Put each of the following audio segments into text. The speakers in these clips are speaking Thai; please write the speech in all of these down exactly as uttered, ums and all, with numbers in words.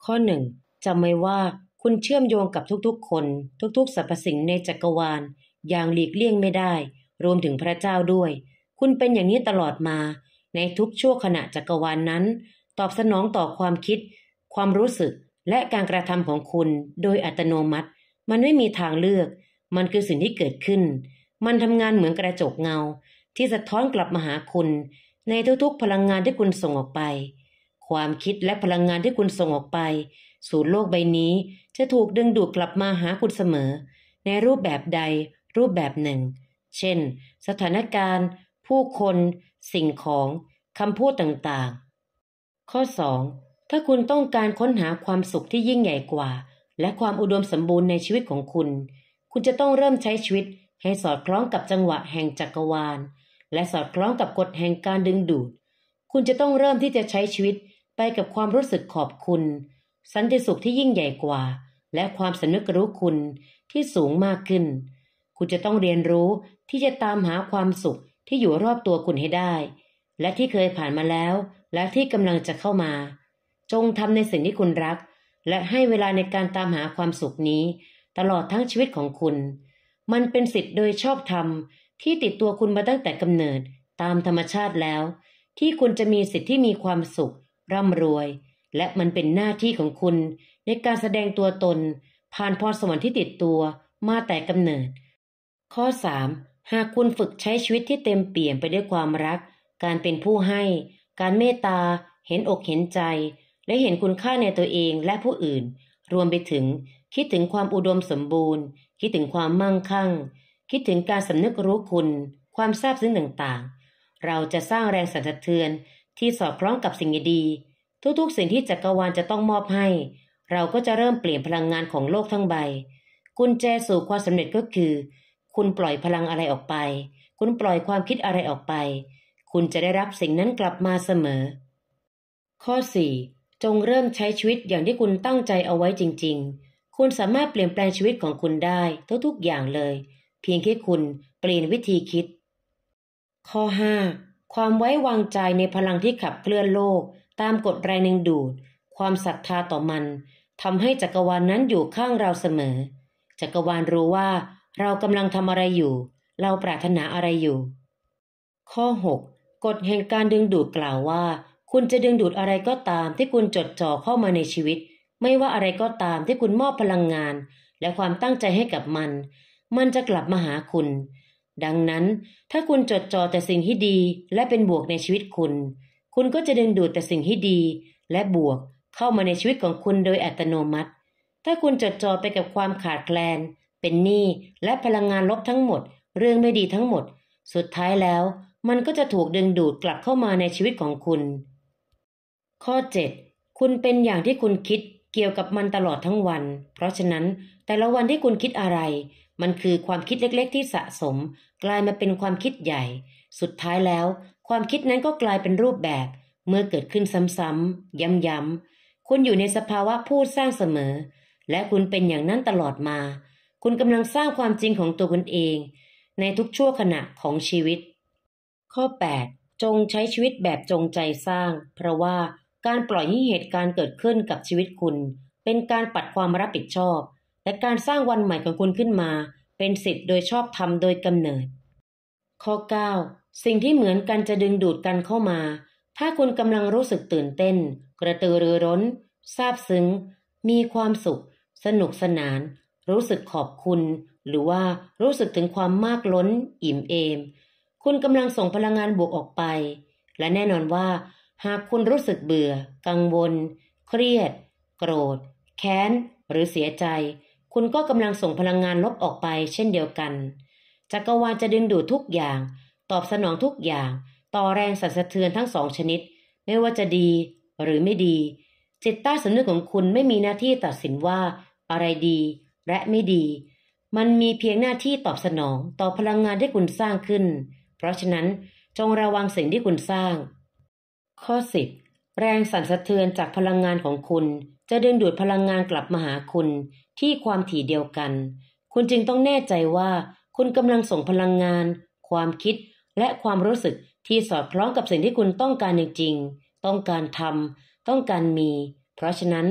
ข้อหนึ่งจำไว้ว่าคุณเชื่อมโยงกับทุกๆคนทุกๆสรรพสิ่งในจักรวาลอย่างหลีกเลี่ยงไม่ได้รวมถึงพระเจ้าด้วยคุณเป็นอย่างนี้ตลอดมาในทุกชั่วขณะจักรวาล น, นั้นตอบสนองต่อความคิดความรู้สึกและการกระทำของคุณโดยอัตโนมัติมันไม่มีทางเลือกมันคือสิ่งที่เกิดขึ้นมันทำงานเหมือนกระจกเงาที่สะท้อนกลับมาหาคุณในทุกๆพลังงานที่คุณส่งออกไปความคิดและพลังงานที่คุณส่งออกไปสู่โลกใบนี้จะถูกดึงดูดกลับมาหาคุณเสมอในรูปแบบใดรูปแบบหนึ่งเช่นสถานการณ์ผู้คนสิ่งของคำพูดต่างๆข้อสองถ้าคุณต้องการค้นหาความสุขที่ยิ่งใหญ่กว่าและความอุดมสมบูรณ์ในชีวิตของคุณคุณจะต้องเริ่มใช้ชีวิตให้สอดคล้องกับจังหวะแห่งจักรวาลและสอดคล้องกับกฎแห่งการดึงดูดคุณจะต้องเริ่มที่จะใช้ชีวิตไปกับความรู้สึกขอบคุณสันติสุขที่ยิ่งใหญ่กว่าและความสำนึกรู้คุณที่สูงมากขึ้นคุณจะต้องเรียนรู้ที่จะตามหาความสุขที่อยู่รอบตัวคุณให้ได้และที่เคยผ่านมาแล้วและที่กำลังจะเข้ามาจงทำในสิ่งที่คุณรักและให้เวลาในการตามหาความสุขนี้ตลอดทั้งชีวิตของคุณมันเป็นสิทธิ์โดยชอบธรรมที่ติดตัวคุณมาตั้งแต่กำเนิดตามธรรมชาติแล้วที่คุณจะมีสิทธิ์ที่มีความสุขร่ำรวยและมันเป็นหน้าที่ของคุณในการแสดงตัวตนผ่านพรสวรรค์ที่ติดตัวมาแต่กำเนิดข้อสามหากคุณฝึกใช้ชีวิตที่เต็มเปี่ยมไปด้วยความรักการเป็นผู้ให้การเมตตาเห็นอกเห็นใจและเห็นคุณค่าในตัวเองและผู้อื่นรวมไปถึงคิดถึงความอุดมสมบูรณ์คิดถึงความมั่งคั่งคิดถึงการสำนึกรู้คุณความซาบซึ้งต่างๆเราจะสร้างแรงสั่นสะเทือนที่สอดคล้องกับสิ่งดีทุกๆสิ่งที่จักรวาลจะต้องมอบให้เราก็จะเริ่มเปลี่ยนพลังงานของโลกทั้งใบกุญแจสู่ความสำเร็จก็คือคุณปล่อยพลังอะไรออกไปคุณปล่อยความคิดอะไรออกไปคุณจะได้รับสิ่งนั้นกลับมาเสมอข้อสี่จงเริ่มใช้ชีวิตอย่างที่คุณตั้งใจเอาไว้จริงๆคุณสามารถเปลี่ยนแปลงชีวิตของคุณได้ทุกๆอย่างเลยเพียงแค่คุณเปลี่ยนวิธีคิดข้อห้าความไว้วางใจในพลังที่ขับเคลื่อนโลกตามกฎแรงดึงดูดความศรัทธาต่อมันทำให้จักรวาล น, นั้นอยู่ข้างเราเสมอจักรวาลรู้ว่าเรากำลังทำอะไรอยู่เราปรารถนาอะไรอยู่ข้อหกกฎแห่งการดึงดูดกล่าวว่าคุณจะดึงดูดอะไรก็ตามที่คุณจดจ่อเข้ามาในชีวิตไม่ว่าอะไรก็ตามที่คุณมอบพลังงานและความตั้งใจให้กับมันมันจะกลับมาหาคุณดังนั้นถ้าคุณจดจ่อแต่สิ่งที่ดีและเป็นบวกในชีวิตคุณคุณก็จะดึงดูดแต่สิ่งที่ดีและบวกเข้ามาในชีวิตของคุณโดยอัตโนมัติถ้าคุณจดจ่อไปกับความขาดแคลนเป็นหนี้และพลังงานลบทั้งหมดเรื่องไม่ดีทั้งหมดสุดท้ายแล้วมันก็จะถูกดึงดูดกลับเข้ามาในชีวิตของคุณข้อเจ็ดคุณเป็นอย่างที่คุณคิดเกี่ยวกับมันตลอดทั้งวันเพราะฉะนั้นแต่ละวันที่คุณคิดอะไรมันคือความคิดเล็กๆที่สะสมกลายมาเป็นความคิดใหญ่สุดท้ายแล้วความคิดนั้นก็กลายเป็นรูปแบบเมื่อเกิดขึ้นซ้ำๆย้ำๆคุณอยู่ในสภาวะผู้สร้างเสมอและคุณเป็นอย่างนั้นตลอดมาคุณกำลังสร้างความจริงของตัวคุณเองในทุกชั่วขณะของชีวิตข้อแปดจงใช้ชีวิตแบบจงใจสร้างเพราะว่าการปล่อยให้เหตุการณ์เกิดขึ้นกับชีวิตคุณเป็นการปัดความรับผิดชอบและการสร้างวันใหม่ของคุณขึ้นมาเป็นสิทธิ์โดยชอบธรรมโดยกำเนิดข้อเก้าสิ่งที่เหมือนกันจะดึงดูดกันเข้ามาถ้าคุณกำลังรู้สึกตื่นเต้นกระตือรือร้นซาบซึ้งมีความสุขสนุกสนานรู้สึกขอบคุณหรือว่ารู้สึกถึงความมากล้นอิ่มเอมคุณกำลังส่งพลังงานบวกออกไปและแน่นอนว่าหากคุณรู้สึกเบื่อกังวลเครียดโกรธแค้นหรือเสียใจคุณก็กำลังส่งพลังงานลบออกไปเช่นเดียวกันจักรวาลจะดึงดูดทุกอย่างตอบสนองทุกอย่างต่อแรงสั่นสะเทือนทั้งสองชนิดไม่ว่าจะดีหรือไม่ดีจิตใต้สำนึกของคุณไม่มีหน้าที่ตัดสินว่าอะไรดีและไม่ดีมันมีเพียงหน้าที่ตอบสนองต่อพลังงานที่คุณสร้างขึ้นเพราะฉะนั้นจงระวังสิ่งที่คุณสร้างข้อสิบแรงสั่นสะเทือนจากพลังงานของคุณจะดึงดูดพลังงานกลับมาหาคุณที่ความถี่เดียวกันคุณจึงต้องแน่ใจว่าคุณกำลังส่งพลังงานความคิดและความรู้สึกที่สอดคล้องกับสิ่งที่คุณต้องการจริงๆต้องการทำต้องการมีเพราะฉะนั้น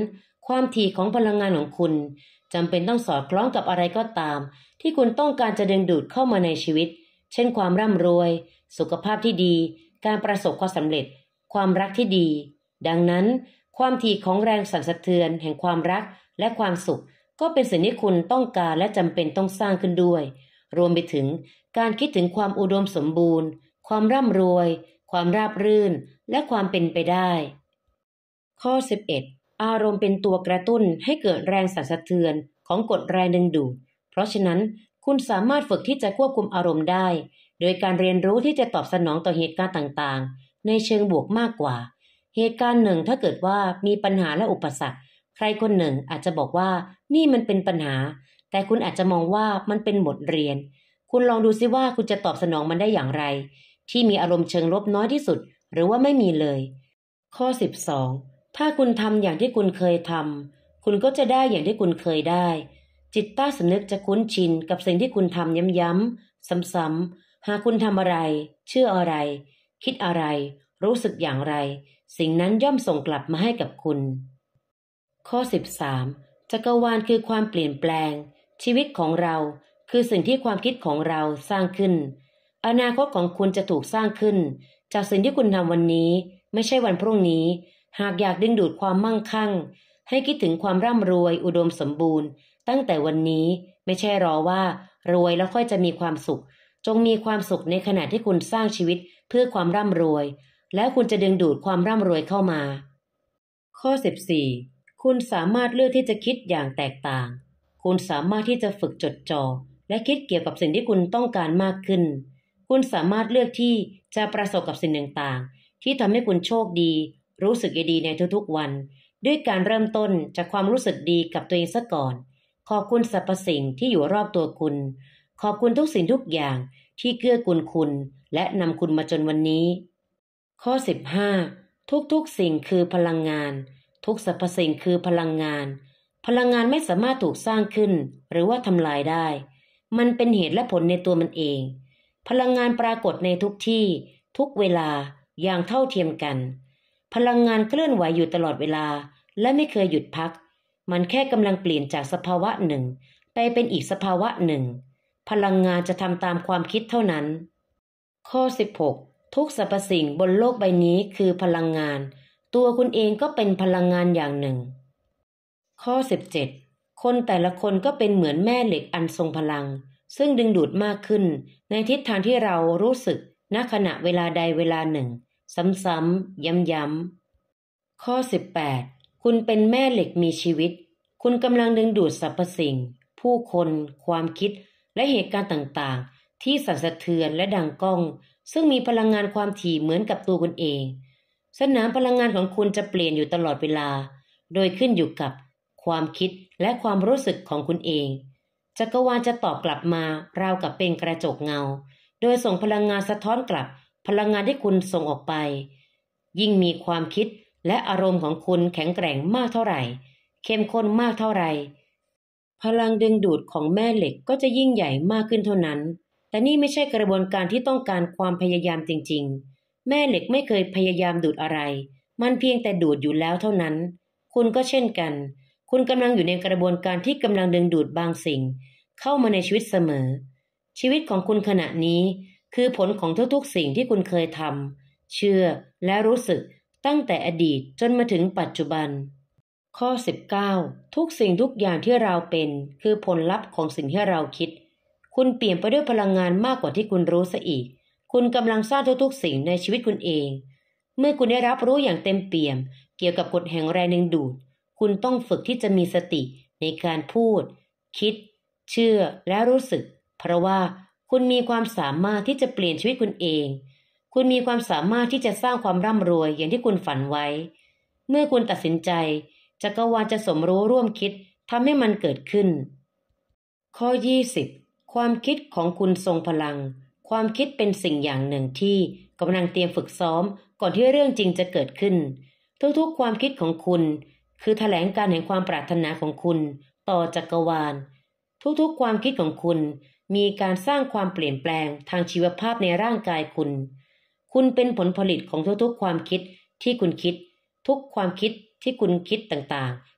ความถี่ของพลังงานของคุณจำเป็นต้องสอดคล้องกับอะไรก็ตามที่คุณต้องการจะดึงดูดเข้ามาในชีวิตเช่นความร่ำรวยสุขภาพที่ดีการประสบความสำเร็จความรักที่ดีดังนั้นความถี่ของแรงสั่นสะเทือนแห่งความรักและความสุขก็เป็นสิ่งที่คุณต้องการและจำเป็นต้องสร้างขึ้นด้วยรวมไปถึงการคิดถึงความอุดมสมบูรณ์ความร่ำรวยความราบรื่นและความเป็นไปได้ข้อสิบเอ็ดอารมณ์เป็นตัวกระตุ้นให้เกิดแรงสั่นสะเทือนของกฎแรงดึงดูดเพราะฉะนั้นคุณสามารถฝึกที่จะควบคุมอารมณ์ได้โดยการเรียนรู้ที่จะตอบสนองต่อเหตุการณ์ต่างๆในเชิงบวกมากกว่าเหตุการณ์หนึ่งถ้าเกิดว่ามีปัญหาและอุปสรรคใครคนหนึ่งอาจจะบอกว่านี่มันเป็นปัญหาแต่คุณอาจจะมองว่ามันเป็นบทเรียนคุณลองดูซิว่าคุณจะตอบสนองมันได้อย่างไรที่มีอารมณ์เชิงลบน้อยที่สุดหรือว่าไม่มีเลยข้อสิบสองถ้าคุณทำอย่างที่คุณเคยทำคุณก็จะได้อย่างที่คุณเคยได้จิตใต้สำนึกจะคุ้นชินกับสิ่งที่คุณทำย้ำๆซ้ำๆหากคุณทำอะไรเชื่ออะไรคิดอะไรรู้สึกอย่างไรสิ่งนั้นย่อมส่งกลับมาให้กับคุณข้อสิบสามจักรวาลคือความเปลี่ยนแปลงชีวิตของเราคือสิ่งที่ความคิดของเราสร้างขึ้นอนาคตของคุณจะถูกสร้างขึ้นจากสิ่งที่คุณทำวันนี้ไม่ใช่วันพรุ่งนี้หากอยากดึงดูดความมั่งคั่งให้คิดถึงความร่ำรวยอุดมสมบูรณ์ตั้งแต่วันนี้ไม่ใช่รอว่ารวยแล้วค่อยจะมีความสุขจงมีความสุขในขณะที่คุณสร้างชีวิตเพื่อความร่ำรวยแล้วคุณจะดึงดูดความร่ำรวยเข้ามาข้อสิบสี่คุณสามารถเลือกที่จะคิดอย่างแตกต่างคุณสามารถที่จะฝึกจดจ่อและคิดเกี่ยวกับสิ่งที่คุณต้องการมากขึ้นคุณสามารถเลือกที่จะประสบกับสิ่งต่างๆที่ทำให้คุณโชคดีรู้สึกดีในทุกๆวันด้วยการเริ่มต้นจากความรู้สึกดีกับตัวเองซะก่อนขอบคุณสรรพสิ่งที่อยู่รอบตัวคุณขอบคุณทุกสิ่งทุกอย่างที่เกื้อกูลคุณและนำคุณมาจนวันนี้ข้อสิบห้าทุกๆสิ่งคือพลังงานทุกสรรพสิ่งคือพลังงานพลังงานไม่สามารถถูกสร้างขึ้นหรือว่าทำลายได้มันเป็นเหตุและผลในตัวมันเองพลังงานปรากฏในทุกที่ทุกเวลาอย่างเท่าเทียมกันพลังงานเคลื่อนไหวอยู่ตลอดเวลาและไม่เคยหยุดพักมันแค่กำลังเปลี่ยนจากสภาวะหนึ่งไปเป็นอีกสภาวะหนึ่งพลังงานจะทำตามความคิดเท่านั้นข้อสิบหกทุกสรรพสิ่งบนโลกใบนี้คือพลังงานตัวคุณเองก็เป็นพลังงานอย่างหนึ่งข้อสิบเจ็ดคนแต่ละคนก็เป็นเหมือนแม่เหล็กอันทรงพลังซึ่งดึงดูดมากขึ้นในทิศทางที่เรารู้สึกณขณะเวลาใดเวลาหนึ่งซ้ำๆย้ำๆข้อสิบแปดคุณเป็นแม่เหล็กมีชีวิตคุณกำลังดึงดูดสรรพสิ่งผู้คนความคิดและเหตุการณ์ต่างๆที่สั่นสะเทือนและดังก้องซึ่งมีพลังงานความถี่เหมือนกับตัวคุณเองสนามพลังงานของคุณจะเปลี่ยนอยู่ตลอดเวลาโดยขึ้นอยู่กับความคิดและความรู้สึกของคุณเองจักรวาลจะตอบกลับมาราวกับเป็นกระจกเงาโดยส่งพลังงานสะท้อนกลับพลังงานที่คุณส่งออกไปยิ่งมีความคิดและอารมณ์ของคุณแข็งแกร่งมากเท่าไหร่เข้มข้นมากเท่าไหร่พลังดึงดูดของแม่เหล็กก็จะยิ่งใหญ่มากขึ้นเท่านั้นแต่นี่ไม่ใช่กระบวนการที่ต้องการความพยายามจริงๆแม่เหล็กไม่เคยพยายามดูดอะไรมันเพียงแต่ดูดอยู่แล้วเท่านั้นคุณก็เช่นกันคุณกำลังอยู่ในกระบวนการที่กำลังดึงดูดบางสิ่งเข้ามาในชีวิตเสมอชีวิตของคุณขณะนี้คือผลของทุกๆสิ่งที่คุณเคยทำเชื่อและรู้สึกตั้งแต่อดีตจนมาถึงปัจจุบันข้อสิบเก้าทุกสิ่งทุกอย่างที่เราเป็นคือผลลัพธ์ของสิ่งที่เราคิดคุณเปลี่ยนไปด้วยพลังงานมากกว่าที่คุณรู้ซะอีกคุณกำลังสร้างทุกๆสิ่งในชีวิตคุณเองเมื่อคุณได้รับรู้อย่างเต็มเปี่ยมเกี่ยวกับกฎแห่งแรงดึงดูดคุณต้องฝึกที่จะมีสติในการพูดคิดเชื่อและรู้สึกเพราะว่าคุณมีความสามารถที่จะเปลี่ยนชีวิตคุณเองคุณมีความสามารถที่จะสร้างความร่ำรวยอย่างที่คุณฝันไว้เมื่อคุณตัดสินใจจักรวาลจะสมรู้ร่วมคิดทำให้มันเกิดขึ้นข้อยี่สิบความคิดของคุณทรงพลังความคิดเป็นสิ่งอย่างหนึ่งที่กำลังเตรียมฝึกซ้อมก่อนที่เรื่องจริงจะเกิดขึ้นทุกๆความคิดของคุณคือแถลงการแห่งความปรารถนาของคุณต่อจักรวาลทุกๆความคิดของคุณมีการสร้างความเปลี่ยนแปลงทางชีวภาพในร่างกายคุณคุณเป็นผลผลิตของทุกๆความคิดที่คุณคิดทุกความคิดที่คุณคิดต่าง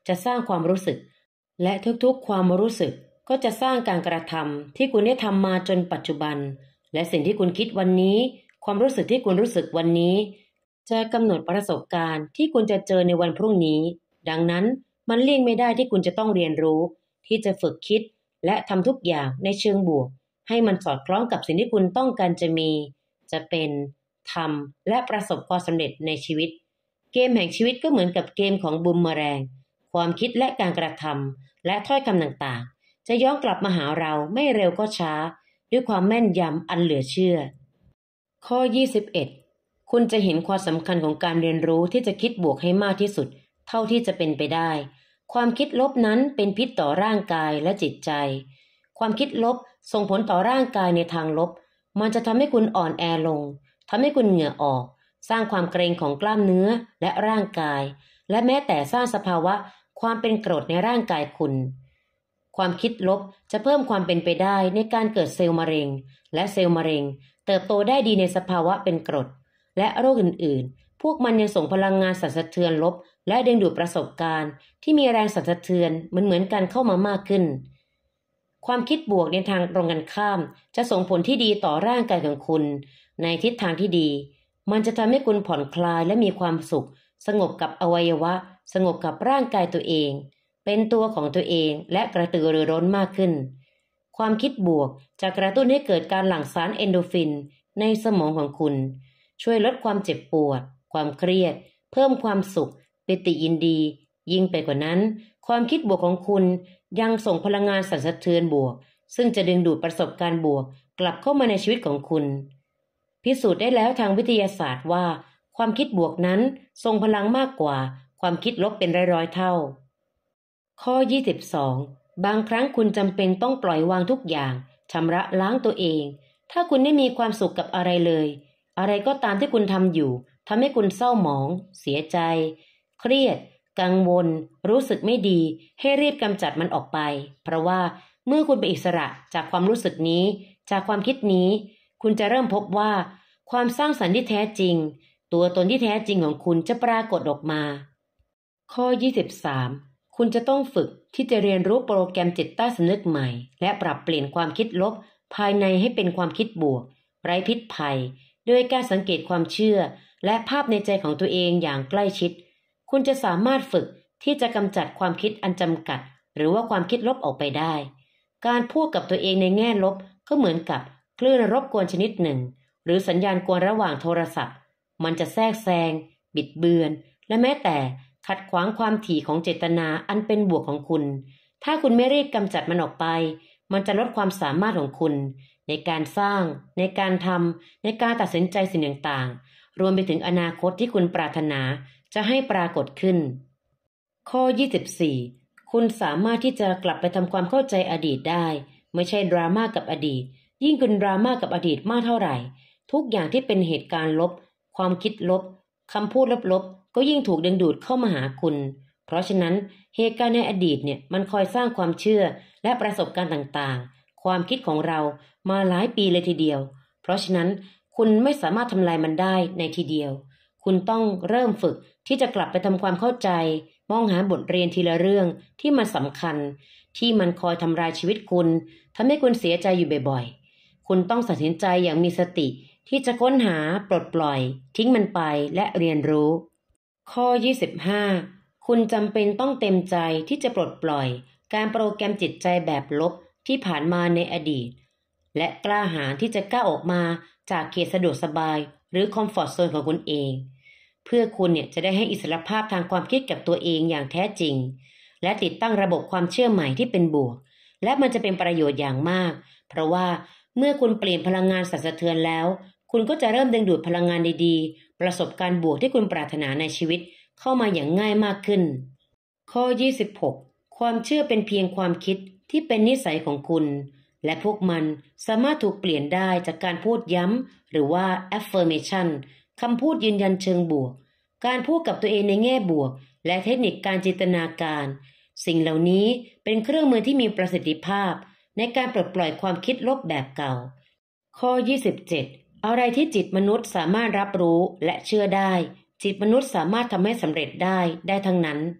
จะสร้างความรู้สึกและทุกๆความรู้สึกก็จะสร้างการกระทำที่คุณได้ทำมาจนปัจจุบันและสิ่งที่คุณคิดวันนี้ความรู้สึกที่คุณรู้สึกวันนี้จะกำหนดประสบการณ์ที่คุณจะเจอในวันพรุ่งนี้ดังนั้นมันเลี่ยงไม่ได้ที่คุณจะต้องเรียนรู้ที่จะฝึกคิดและทำทุกอย่างในเชิงบวกให้มันสอดคล้องกับสิ่งที่คุณต้องการจะมีจะเป็นทำและประสบความสำเร็จในชีวิตเกมแห่งชีวิตก็เหมือนกับเกมของบูมเมอแรงความคิดและการกระทำและถ้อยคำต่างๆจะย้อนกลับมาหาเราไม่เร็วก็ช้าด้วยความแม่นยำอันเหลือเชื่อข้อยี่สิบเอ็ดคุณจะเห็นความสำคัญของการเรียนรู้ที่จะคิดบวกให้มากที่สุดเท่าที่จะเป็นไปได้ความคิดลบนั้นเป็นพิษต่อร่างกายและจิตใจความคิดลบส่งผลต่อร่างกายในทางลบมันจะทำให้คุณอ่อนแอลงทำให้คุณเหงื่อออกสร้างความเกร็งของกล้ามเนื้อและร่างกายและแม้แต่สร้างสภาวะความเป็นกรดในร่างกายคุณความคิดลบจะเพิ่มความเป็นไปได้ในการเกิดเซลล์มะเร็งและเซลล์มะเร็งเติบโตได้ดีในสภาวะเป็นกรดและโรคอื่นๆพวกมันยังส่งพลังงานสั่นสะเทือนลบและดึงดูดประสบการณ์ที่มีแรงสั่นสะเทือนเหมือนๆกันเข้ามามากขึ้นความคิดบวกในทางตรงกันข้ามจะส่งผลที่ดีต่อร่างกายของคุณในทิศทางที่ดีมันจะทำให้คุณผ่อนคลายและมีความสุขสงบกับอวัยวะสงบกับร่างกายตัวเองเป็นตัวของตัวเองและกระตือรือร้นมากขึ้นความคิดบวกจะกระตุ้นให้เกิดการหลั่งสารเอนโดรฟินในสมองของคุณช่วยลดความเจ็บปวดความเครียดเพิ่มความสุขปิติยินดียิ่งไปกว่านั้นความคิดบวกของคุณยังส่งพลังงานสั่นสะเทือนบวกซึ่งจะดึงดูดประสบการณ์บวกกลับเข้ามาในชีวิตของคุณพิสูจน์ได้แล้วทางวิทยาศาสตร์ว่าความคิดบวกนั้นทรงพลังมากกว่าความคิดลบเป็นร้อยๆเท่าข้อยี่สิบสองบางครั้งคุณจำเป็นต้องปล่อยวางทุกอย่างชำระล้างตัวเองถ้าคุณไม่มีความสุขกับอะไรเลยอะไรก็ตามที่คุณทำอยู่ทำให้คุณเศร้าหมองเสียใจเครียดกังวลรู้สึกไม่ดีให้รีบกำจัดมันออกไปเพราะว่าเมื่อคุณเป็นอิสระจากความรู้สึกนี้จากความคิดนี้คุณจะเริ่มพบว่าความสร้างสรรค์ที่แท้จริงตัวตนที่แท้จริงของคุณจะปรากฏออกมาข้อยี่สิบสามคุณจะต้องฝึกที่จะเรียนรู้โปรแกรมจิตใต้สำนึกใหม่และปรับเปลี่ยนความคิดลบภายในให้เป็นความคิดบวกไร้พิษภัยโดยการสังเกตความเชื่อและภาพในใจของตัวเองอย่างใกล้ชิดคุณจะสามารถฝึกที่จะกำจัดความคิดอันจำกัดหรือว่าความคิดลบออกไปได้การพูดกับตัวเองในแง่ลบก็เหมือนกับคลื่นรบกวนชนิดหนึ่งหรือสัญญาณกวนระหว่างโทรศัพท์มันจะแทรกแซงบิดเบือนและแม้แต่ขัดขวางความถี่ของเจตนาอันเป็นบวกของคุณถ้าคุณไม่รีบกำจัดมันออกไปมันจะลดความสามารถของคุณในการสร้างในการทำในการตัดสินใจสิ่งต่างๆรวมไปถึงอนาคตที่คุณปรารถนาจะให้ปรากฏขึ้นข้อยี่สิบสี่คุณสามารถที่จะกลับไปทำความเข้าใจอดีตได้ไม่ใช่ดราม่ากับอดีตยิ่งคุณดราม่ากับอดีตมากเท่าไหร่ทุกอย่างที่เป็นเหตุการณ์ลบความคิดลบคำพูดลบๆก็ยิ่งถูกดึงดูดเข้ามาหาคุณเพราะฉะนั้นเหตุการณ์ในอดีตเนี่ยมันคอยสร้างความเชื่อและประสบการณ์ต่างๆความคิดของเรามาหลายปีเลยทีเดียวเพราะฉะนั้นคุณไม่สามารถทำลายมันได้ในทีเดียวคุณต้องเริ่มฝึกที่จะกลับไปทำความเข้าใจมองหาบทเรียนทีละเรื่องที่มันสำคัญที่มันคอยทำลายชีวิตคุณทำให้คุณเสียใจอยู่บ่อยๆคุณต้องตัดสินใจอย่างมีสติที่จะค้นหาปลดปล่อยทิ้งมันไปและเรียนรู้ข้อยี่สิบห้าคุณจำเป็นต้องเต็มใจที่จะปลดปล่อยการโปรแกรมจิตใจแบบลบที่ผ่านมาในอดีตและกล้าหาญที่จะก้าวออกมาจากเขตสะดวกสบายหรือคอมฟอร์ตโซนของคุณเองเพื่อคุณเนี่ยจะได้ให้อิสรภาพทางความคิดกับตัวเองอย่างแท้จริงและติดตั้งระบบความเชื่อใหม่ที่เป็นบวกและมันจะเป็นประโยชน์อย่างมากเพราะว่าเมื่อคุณเปลี่ยนพลังงานสั่นสะเทือนแล้วคุณก็จะเริ่มดึงดูดพลังงานดีๆประสบการณ์บวกที่คุณปรารถนาในชีวิตเข้ามาอย่างง่ายมากขึ้นข้อยี่สิบหกความเชื่อเป็นเพียงความคิดที่เป็นนิสัยของคุณและพวกมันสามารถถูกเปลี่ยนได้จากการพูดย้ำหรือว่า affirmation คำพูดยืนยันเชิงบวกการพูดกับตัวเองในแง่บวกและเทคนิคการจินตนาการสิ่งเหล่านี้เป็นเครื่องมือที่มีประสิทธิภาพในการปลดปล่อยความคิดลบแบบเก่าข้อยี่สิบเจ็ดอะไรที่จิตมนุษย์สามารถรับรู้และเชื่อได้จิตมนุษย์สามารถทำให้สำเร็จได้ได้ทั้งนั้น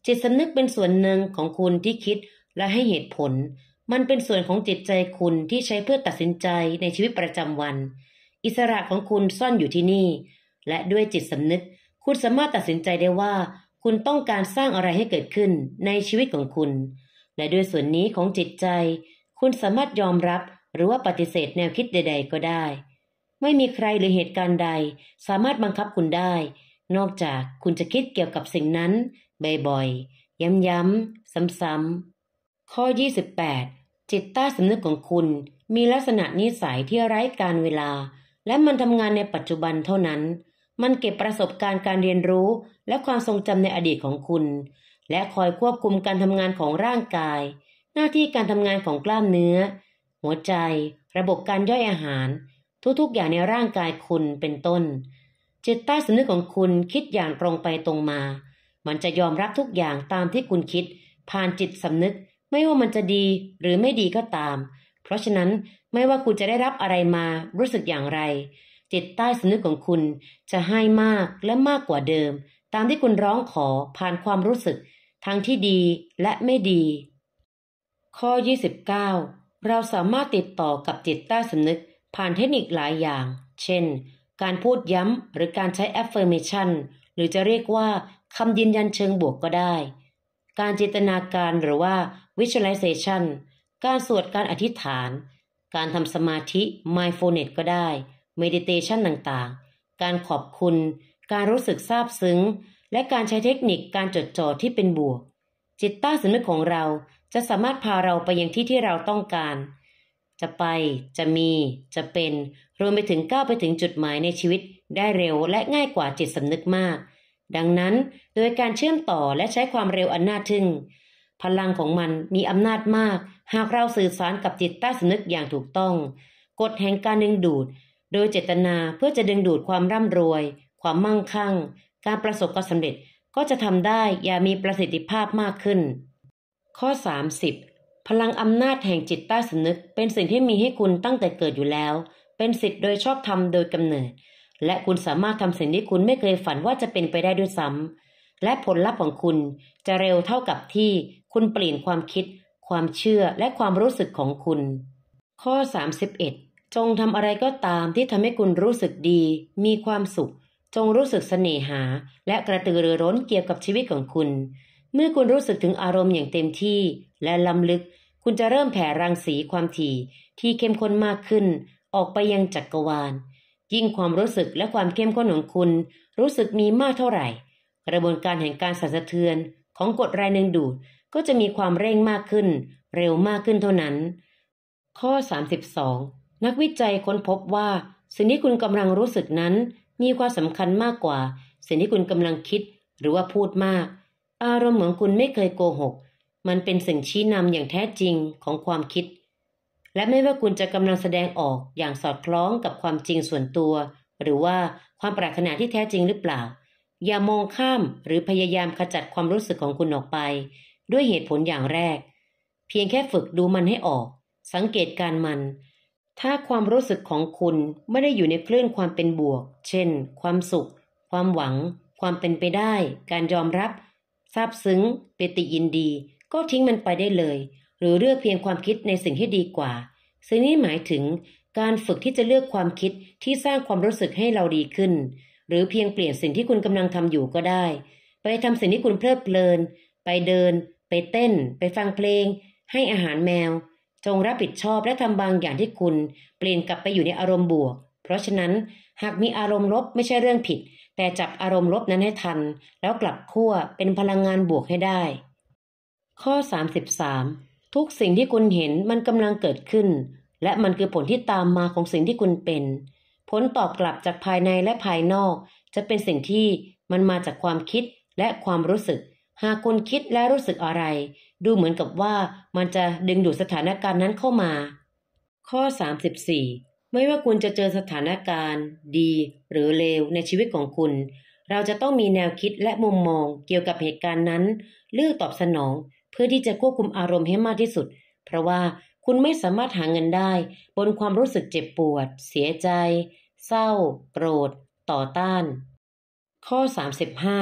จิตสำนึกเป็นส่วนหนึ่งของคุณที่คิดและให้เหตุผลมันเป็นส่วนของจิตใจคุณที่ใช้เพื่อตัดสินใจในชีวิตประจำวันอิสระของคุณซ่อนอยู่ที่นี่และด้วยจิตสำนึกคุณสามารถตัดสินใจได้ว่าคุณต้องการสร้างอะไรให้เกิดขึ้นในชีวิตของคุณและด้วยส่วนนี้ของจิตใจคุณสามารถยอมรับหรือว่าปฏิเสธแนวคิดใดๆก็ได้ไม่มีใครหรือเหตุการณ์ใดสามารถบังคับคุณได้นอกจากคุณจะคิดเกี่ยวกับสิ่งนั้นบ่อยๆย้ำๆซ้ำๆข้อยี่สิบแปดจิตใต้สำนึกของคุณมีลักษณะนิสัยที่ไร้กาลเวลาและมันทำงานในปัจจุบันเท่านั้นมันเก็บประสบการณ์การเรียนรู้และความทรงจำในอดีตของคุณและคอยควบคุมการทำงานของร่างกายหน้าที่การทำงานของกล้ามเนื้อหัวใจระบบการย่อยอาหารทุกๆอย่างในร่างกายคุณเป็นต้นจิตใต้สำนึกของคุณคิดอย่างตรงไปตรงมามันจะยอมรับทุกอย่างตามที่คุณคิดผ่านจิตสำนึกไม่ว่ามันจะดีหรือไม่ดีก็ตามเพราะฉะนั้นไม่ว่าคุณจะได้รับอะไรมารู้สึกอย่างไรจิตใต้สำนึกของคุณจะให้มากและมากกว่าเดิมตามที่คุณร้องขอผ่านความรู้สึกทั้งที่ดีและไม่ดีข้อยี่สิบเก้าเราสามารถติดต่อกับจิตใต้สำนึกผ่านเทคนิคหลายอย่างเช่นการพูดย้ำหรือการใช้ affirmation หรือจะเรียกว่าคำยืนยันเชิงบวกก็ได้การจินตนาการหรือว่า visualization การสวดการอธิษฐานการทำสมาธิ mindfulness ก็ได้ meditation ต่างๆการขอบคุณการรู้สึกซาบซึ้งและการใช้เทคนิคการจดจ่อที่เป็นบวกจิตใต้สำนึกของเราจะสามารถพาเราไปยังที่ที่เราต้องการจะไปจะมีจะเป็นรวมไปถึงก้าวไปถึงจุดหมายในชีวิตได้เร็วและง่ายกว่าจิตสำนึกมากดังนั้นโดยการเชื่อมต่อและใช้ความเร็วอันน่าทึ่งพลังของมันมีอำนาจมากหากเราสื่อสารกับจิตใต้สำนึกอย่างถูกต้องกฎแห่งการดึงดูดโดยเจตนาเพื่อจะดึงดูดความร่ำรวยความมั่งคั่งการประสบความสำเร็จก็จะทำได้อย่างมีประสิทธิภาพมากขึ้นข้อสามสิบพลังอำนาจแห่งจิตใต้สำนึกเป็นสิ่งที่มีให้คุณตั้งแต่เกิดอยู่แล้วเป็นสิทธิ์โดยชอบธรรมโดยกำเนิดและคุณสามารถทำสิ่งที่คุณไม่เคยฝันว่าจะเป็นไปได้ด้วยซ้ำและผลลัพธ์ของคุณจะเร็วเท่ากับที่คุณเปลี่ยนความคิดความเชื่อและความรู้สึกของคุณข้อสามสิบเอ็ดจงทำอะไรก็ตามที่ทำให้คุณรู้สึกดีมีความสุขจงรู้สึกเสน่หาและกระตือรือร้นเกี่ยวกับชีวิตของคุณเมื่อคุณรู้สึกถึงอารมณ์อย่างเต็มที่และล้ำลึกคุณจะเริ่มแผ่รังสีความถี่ที่เข้มข้นมากขึ้นออกไปยังจักรวาลยิ่งความรู้สึกและความเข้มข้นของคุณรู้สึกมีมากเท่าไหร่กระบวนการแห่งการสั่นสะเทือนของกฎแรงดึงดูดก็จะมีความเร่งมากขึ้นเร็วมากขึ้นเท่านั้นข้อสามสิบสองนักวิจัยค้นพบว่าสิ่งที่คุณกำลังรู้สึกนั้นมีความสำคัญมากกว่าสิ่งที่คุณกำลังคิดหรือว่าพูดมากอารมณ์ของคุณไม่เคยโกหกมันเป็นสิ่งชี้นำอย่างแท้จริงของความคิดและไม่ว่าคุณจะกำลังแสดงออกอย่างสอดคล้องกับความจริงส่วนตัวหรือว่าความปรารถนาที่แท้จริงหรือเปล่าอย่ามองข้ามหรือพยายามขจัดความรู้สึกของคุณออกไปด้วยเหตุผลอย่างแรกเพียงแค่ฝึกดูมันให้ออกสังเกตการมันถ้าความรู้สึกของคุณไม่ได้อยู่ในคลื่นความเป็นบวกเช่นความสุขความหวังความเป็นไปได้การยอมรับซาบซึ้งปิติยินดีก็ทิ้งมันไปได้เลยหรือเลือกเพียงความคิดในสิ่งที่ดีกว่าซึ่งนี้หมายถึงการฝึกที่จะเลือกความคิดที่สร้างความรู้สึกให้เราดีขึ้นหรือเพียงเปลี่ยนสิ่งที่คุณกำลังทำอยู่ก็ได้ไปทำสิ่งที่คุณเพลิดเพลินไปเดินไปเต้นไปฟังเพลงให้อาหารแมวจงรับผิดชอบและทำบางอย่างที่คุณเปลี่ยนกลับไปอยู่ในอารมณ์บวกเพราะฉะนั้นหากมีอารมณ์ลบไม่ใช่เรื่องผิดแต่จับอารมณ์ลบนั้นให้ทันแล้วกลับขั้วเป็นพลังงานบวกให้ได้ข้อสามสิบสามทุกสิ่งที่คุณเห็นมันกำลังเกิดขึ้นและมันคือผลที่ตามมาของสิ่งที่คุณเป็นผลตอบกลับจากภายในและภายนอกจะเป็นสิ่งที่มันมาจากความคิดและความรู้สึกหากคุณคิดและรู้สึกอะไรดูเหมือนกับว่ามันจะดึงดูดสถานการณ์นั้นเข้ามาข้อสามสิบสี่ไม่ว่าคุณจะเจอสถานการณ์ดีหรือเลวในชีวิตของคุณเราจะต้องมีแนวคิดและมุมมองเกี่ยวกับเหตุการณ์นั้นเลือกตอบสนองเพื่อที่จะควบคุมอารมณ์ให้มากที่สุดเพราะว่าคุณไม่สามารถหาเงินได้บนความรู้สึกเจ็บปวดเสียใจเศร้าโกรธต่อต้านข้อสามสิบห้า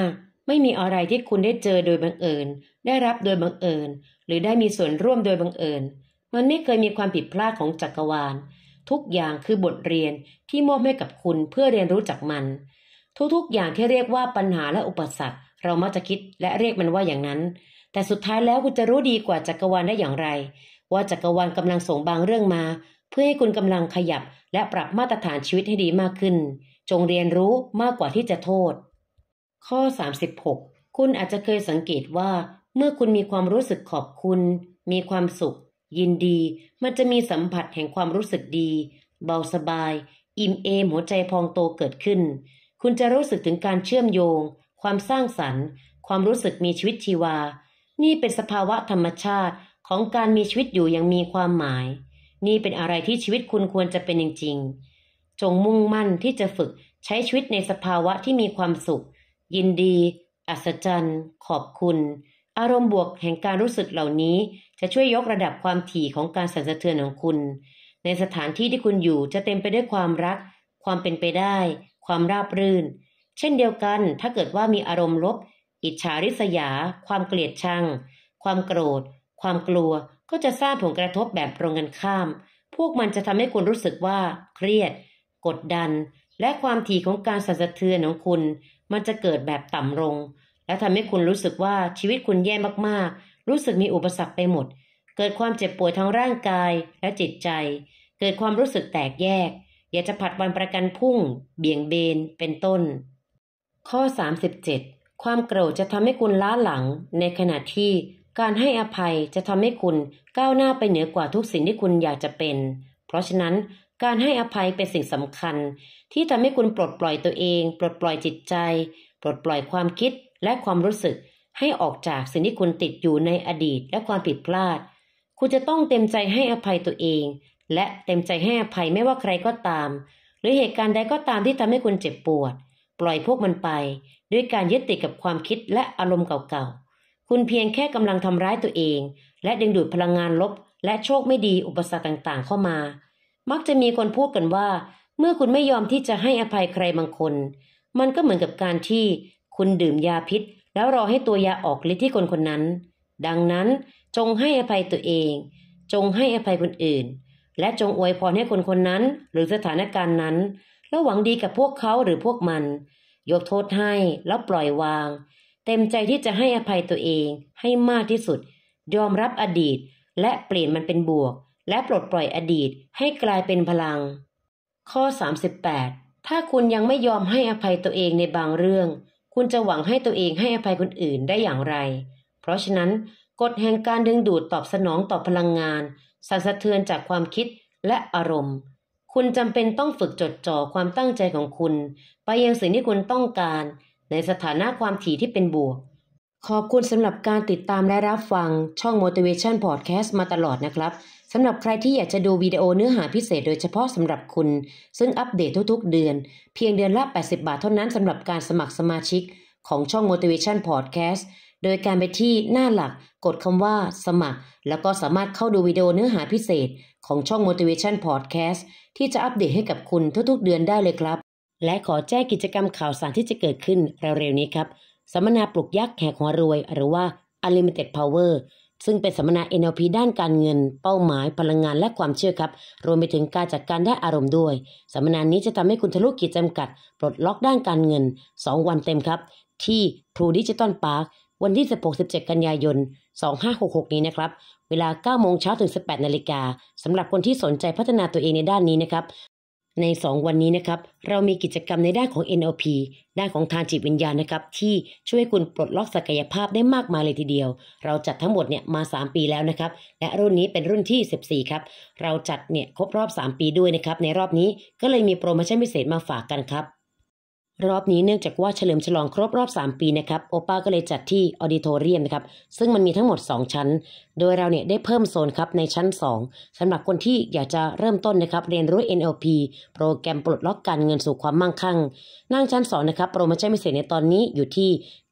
ไม่มีอะไรที่คุณได้เจอโดยบังเอิญได้รับโดยบังเอิญหรือได้มีส่วนร่วมโดยบังเอิญมันไม่เคยมีความผิดพลาดของจักรวาลทุกอย่างคือบทเรียนที่มอบให้กับคุณเพื่อเรียนรู้จากมันทุกๆอย่างที่เรียกว่าปัญหาและอุปสรรคเรามักจะคิดและเรียกมันว่าอย่างนั้นแต่สุดท้ายแล้วคุณจะรู้ดีกว่าจักรวาลได้อย่างไรว่าจักรวาลกำลังส่งบางเรื่องมาเพื่อให้คุณกำลังขยับและปรับมาตรฐานชีวิตให้ดีมากขึ้นจงเรียนรู้มากกว่าที่จะโทษข้อสามสิบหกคุณอาจจะเคยสังเกตว่าเมื่อคุณมีความรู้สึกขอบคุณมีความสุขยินดีมันจะมีสัมผัสแห่งความรู้สึกดีเบาสบายอิ่มเอมหัวใจพองโตเกิดขึ้นคุณจะรู้สึกถึงการเชื่อมโยงความสร้างสรรค์ความรู้สึกมีชีวิตชีวานี่เป็นสภาวะธรรมชาติของการมีชีวิตอยู่อย่างมีความหมายนี่เป็นอะไรที่ชีวิตคุณควรจะเป็นจริงๆจงมุ่งมั่นที่จะฝึกใช้ชีวิตในสภาวะที่มีความสุขยินดีอัศจรรย์ขอบคุณอารมณ์บวกแห่งการรู้สึกเหล่านี้จะช่วยยกระดับความถี่ของการสั่นสะเทือนของคุณในสถานที่ที่คุณอยู่จะเต็มไปด้วยความรักความเป็นไปได้ความราบรื่นเช่นเดียวกันถ้าเกิดว่ามีอารมณ์ลบอิจฉาริษยาความเกลียดชังความโกรธความกลัวก็จะสร้างผลกระทบแบบตรงกันข้ามพวกมันจะทำให้คุณรู้สึกว่าเครียดกดดันและความถี่ของการสั่นสะเทือนของคุณมันจะเกิดแบบต่ำลงและทำให้คุณรู้สึกว่าชีวิตคุณแย่มากๆรู้สึกมีอุปสรรคไปหมดเกิดความเจ็บป่วยทางร่างกายและจิตใจเกิดความรู้สึกแตกแยกอยากจะผัดวันประกันพรุ่งเบี่ยงเบนเป็นต้นข้อสามสิบเจ็ดความโกรธจะทำให้คุณล้าหลังในขณะที่การให้อภัยจะทำให้คุณก้าวหน้าไปเหนือกว่าทุกสิ่งที่คุณอยากจะเป็นเพราะฉะนั้นการให้อภัยเป็นสิ่งสำคัญที่ทำให้คุณปลดปล่อยตัวเองปลดปล่อยจิตใจปลดปล่อยความคิดและความรู้สึกให้ออกจากสิ่งที่คุณติดอยู่ในอดีตและความผิดพลาดคุณจะต้องเต็มใจให้อภัยตัวเองและเต็มใจให้อภัยไม่ว่าใครก็ตามหรือเหตุการณ์ใดก็ตามที่ทำให้คุณเจ็บปวดปล่อยพวกมันไปด้วยการยึดติดกับความคิดและอารมณ์เก่าๆคุณเพียงแค่กำลังทำร้ายตัวเองและดึงดูดพลังงานลบและโชคไม่ดีอุปสรรคต่างๆเข้ามามักจะมีคนพูดกันว่าเมื่อคุณไม่ยอมที่จะให้อภัยใครบางคนมันก็เหมือนกับการที่คุณดื่มยาพิษแล้วรอให้ตัวยาออกฤทธิ์ที่คนคนนั้นดังนั้นจงให้อภัยตัวเองจงให้อภัยคนอื่นและจงอวยพรให้คนคนนั้นหรือสถานการณ์นั้นแล้วหวังดีกับพวกเขาหรือพวกมันยกโทษให้แล้วปล่อยวางเต็มใจที่จะให้อภัยตัวเองให้มากที่สุดยอมรับอดีตและเปลี่ยนมันเป็นบวกและปลดปล่อยอดีตให้กลายเป็นพลังข้อสามสิบแปดถ้าคุณยังไม่ยอมให้อภัยตัวเองในบางเรื่องคุณจะหวังให้ตัวเองให้อภัยคนอื่นได้อย่างไรเพราะฉะนั้นกฎแห่งการดึงดูดตอบสนองต่อพลังงานสั่นสะเทือนจากความคิดและอารมณ์คุณจำเป็นต้องฝึกจดจ่อความตั้งใจของคุณไปยังสิ่งที่คุณต้องการในสถานะความถี่ที่เป็นบวกขอบคุณสำหรับการติดตามและรับฟังช่อง Motivation Podcast มาตลอดนะครับสำหรับใครที่อยากจะดูวิดีโอเนื้อหาพิเศษโดยเฉพาะสำหรับคุณซึ่งอัปเดตทุกๆเดือนเพียงเดือนละแปดสิบบาทเท่านั้นสำหรับการสมัครสมาชิกของช่อง Motivation Podcast โดยการไปที่หน้าหลักกดคำว่าสมัครแล้วก็สามารถเข้าดูวิดีโอเนื้อหาพิเศษของช่อง Motivation Podcast ที่จะอัปเดตให้กับคุณทุกๆเดือนได้เลยครับและขอแจ้งกิจกรรมข่าวสารที่จะเกิดขึ้นเร็วๆนี้ครับสัมมนาปลุกยักษ์แหกหัวรวยหรือว่า Unlimited Power ซึ่งเป็นสัมมนา เอ็น แอล พี ด้านการเงินเป้าหมายพลังงานและความเชื่อครับรวมไปถึงการจัดการได้อารมณ์ด้วยสัมมนานี้จะทำให้คุณทะลุขีดจำกัดปลดล็อกด้านการเงินสองวันเต็มครับที่ True Digital Park วันที่ สิบหกถึงสิบเจ็ด กันยายน สองพันห้าร้อยหกสิบหกนี้นะครับเวลา เก้าโมงเช้าถึง สิบแปดนาฬิกาสำหรับคนที่สนใจพัฒนาตัวเองในด้านนี้นะครับในสองวันนี้นะครับเรามีกิจกรรมในด้านของ เอ็น แอล พี ด้านของทางจิตวิญญาณนะครับที่ช่วยคุณปลดล็อกศักยภาพได้มากมายเลยทีเดียวเราจัดทั้งหมดเนี่ยมาสามปีแล้วนะครับและรุ่นนี้เป็นรุ่นที่สิบสี่ครับเราจัดเนี่ยครบรอบสามปีด้วยนะครับในรอบนี้ก็เลยมีโปรโมชั่นพิเศษมาฝากกันครับรอบนี้เนื่องจากว่าเฉลิมฉลองครบรอบสามปีนะครับโอป้าก็เลยจัดที่ออดิโทเรียมนะครับซึ่งมันมีทั้งหมดสองชั้นโดยเราเนี่ยได้เพิ่มโซนครับในชั้นสองสำหรับคนที่อยากจะเริ่มต้นนะครับเรียนรู้ เอ็น แอล พี โปรแกรมปลดล็อกการเงินสู่ความมั่งคั่งนั่งชั้นสองนะครับโปรโมชั่นพิเศษในตอนนี้อยู่ที่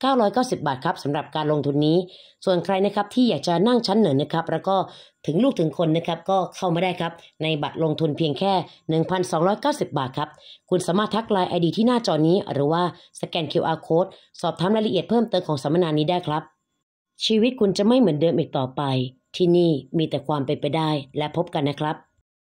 เก้าร้อยเก้าสิบบาทครับสำหรับการลงทุนนี้ส่วนใครนะครับที่อยากจะนั่งชั้นเหนือนะครับแล้วก็ถึงลูกถึงคนนะครับก็เข้ามาได้ครับในบัตรลงทุนเพียงแค่ หนึ่งพันสองร้อยเก้าสิบบาทครับคุณสามารถทักไลน์ ไอ ดี ที่หน้าจอนี้หรือว่าสแกน คิว อาร์ Code สอบถามรายละเอียดเพิ่มเติมของสัมมนานี้ได้ครับชีวิตคุณจะไม่เหมือนเดิมอีกต่อไปที่นี่มีแต่ความเป็นไปได้และพบกันนะครับ